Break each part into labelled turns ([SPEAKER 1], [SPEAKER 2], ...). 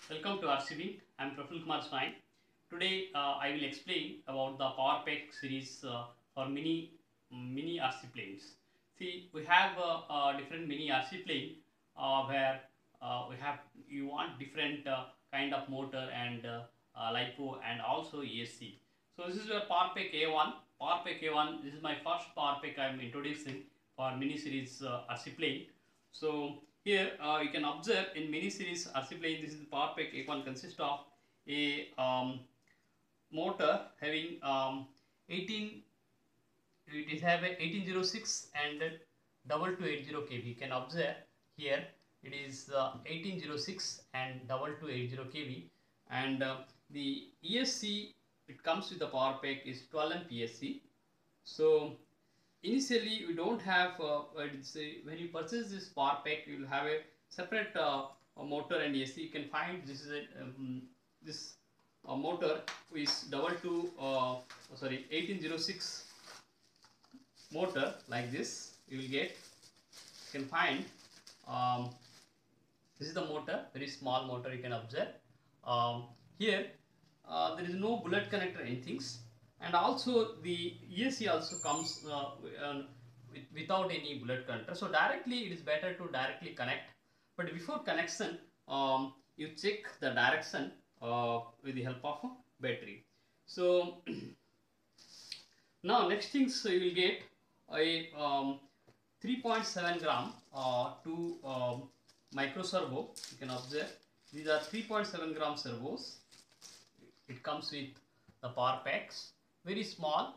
[SPEAKER 1] Welcome to rcwing. I am P.K.Swain. Today I will explain about the PowerPack series for mini RC planes. See, we have different mini RC plane where we have you want different kind of motor and LiPo and also ESC. So this is your PowerPack A1. PowerPack A1. This is my first PowerPack I am introducing for mini series RC plane. So here you can observe in mini series RC plane, this is the PowerPack A1 consists of a motor having 18. It is have a 1806 and 2280 kV. You can observe here it is 1806 and 2280 kV, and the ESC it comes with the PowerPack is 12 amp ESC. So initially we don't have when you purchase this PowerPack you will have a separate motor and ESC. You can find this is a motor is 1806 motor like this. You will get, you can find this is the motor, very small motor. You can observe here there is no bullet connector anything, and also the ESC also comes without any bullet connector. So directly it is better to directly connect, but before connection you check the direction with the help of a battery. So now next thing, so you will get a 3.7 gram to micro servo. You can observe these are 3.7 gram servos. It comes with the PowerPacks, very small.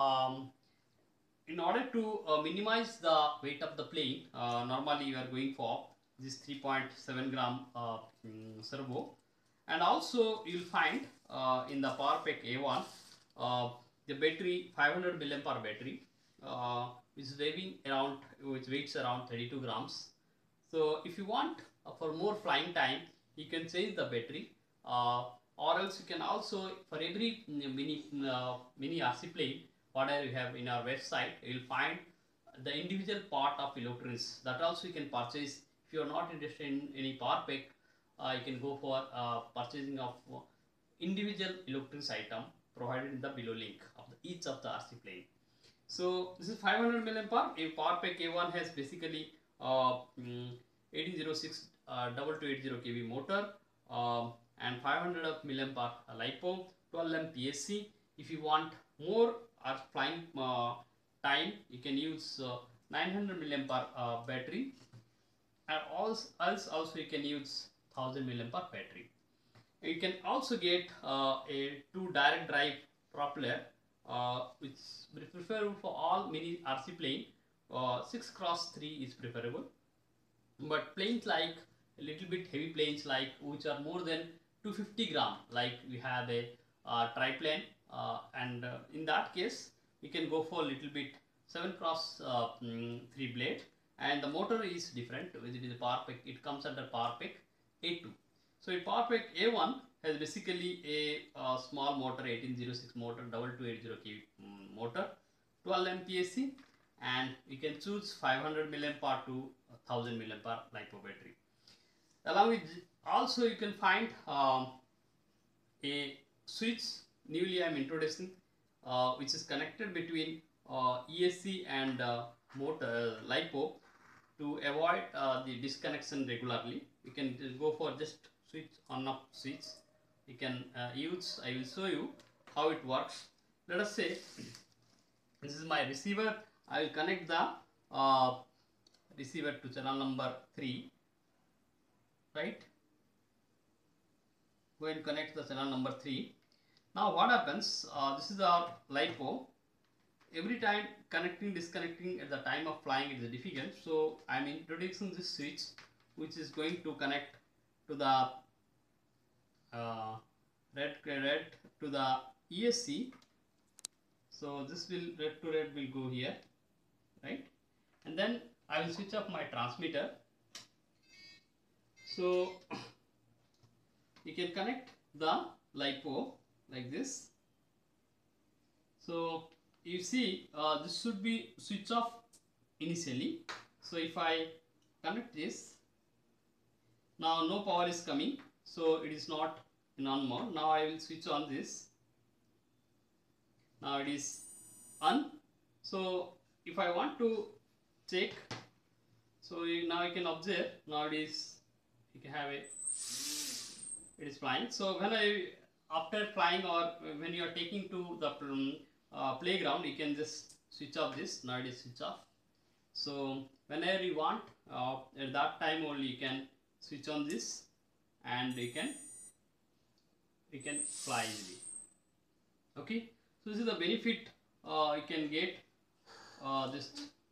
[SPEAKER 1] In order to minimize the weight of the plane, normally you are going for this 3.7 gram servo, and also you will find in the PowerPack A1 the battery 500 milliampere battery is which weighs around 32 grams. So if you want for more flying time, you can change the battery, or else you can also, for every mini RC plane whatever you have in our website, you will find the individual part of electronics. That also you can purchase. If you are not interested in any PowerPack, you can go for purchasing of individual electronics item provided in the below link of each of the RC plane. So this is 500 milliampere. A PowerPack A1 has basically 1806 2280 kV motor and 500 milliampere LiPo, 12 amp PSC. If you want more flying time, you can use 900 milliampere battery, and also you can use 1000 milliampere battery. You can also get a 2 direct drive propeller, which is preferable for all mini RC plane. 6x3 is preferable, but planes like a little bit heavy planes like which are more than 250 gram, like we have a triplane, and in that case we can go for a little bit 7x3 blade, and the motor is different. It is a PowerPack, it comes under PowerPack A2. So in PowerPack A1 has basically a small motor, 1806 motor, 2280 kV motor, 12 amp PSC, and you can choose 500 milliampere to 1000 milliampere LiPo battery. Along with also you can find a switch newly I am introducing, which is connected between ESC and motor LiPo to avoid the disconnection regularly. You can go for just switch on off switch. You can use, I will show you how it works. Let us say this is my receiver. I will connect the receiver to channel number 3, right? Go and connect the channel number 3. Now what happens, this is our LiPo. Every time connecting, disconnecting at the time of flying it is difficult, so I am introducing this switch which is going to connect to the red to the ESC. So this will red to red will go here, right? And then I will switch off my transmitter. So you can connect the LiPo like this. So you see this should be switch off initially. So if I connect this, now no power is coming. so it is not in on mode. Now I will switch on this. Now it is on. So if I want to check, so now you can observe, now it is, you can have it is flying. So when I, after flying or when you are taking to the playground, you can just switch off this. Now it is switch off. So whenever you want, at that time only you can switch on this, and you can fly easily. Okay, so this is the benefit you can get this,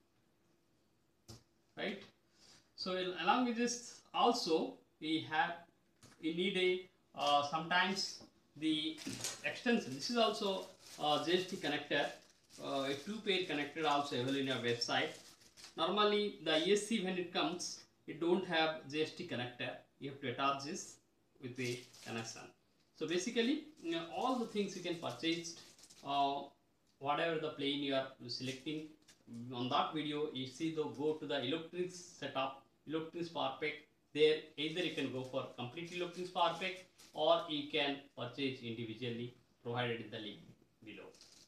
[SPEAKER 1] right? So along with this also we need a sometimes the extension. This is also JST connector, a 2-pair connector also available in your website. Normally the ESC when it comes, it don't have JST connector. You have to attach this with the connection. So basically, all the things you can purchase, whatever the plane you are selecting. On that video, you see the go to the electronics setup, electronics power pack. There either you can go for complete electronics power pack, or you can purchase individually provided in the link below.